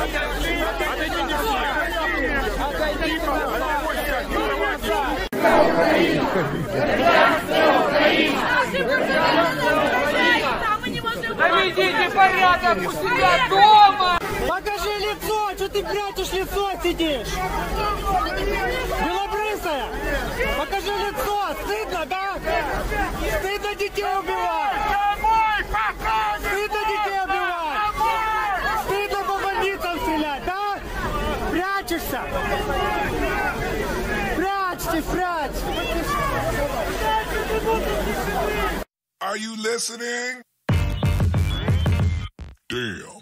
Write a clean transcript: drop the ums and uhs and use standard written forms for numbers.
Наведите порядок у себя дома! Покажи лицо! Что ты прячешь лицо, сидишь? Белобрысая! Покажи лицо! Стыдно, да? Стыдно детей убивать! Стыдно детей убивать! Стыдно по больницам стрелять, да? Прячешься! Прячьтесь, прячь! Are you listening? Damn.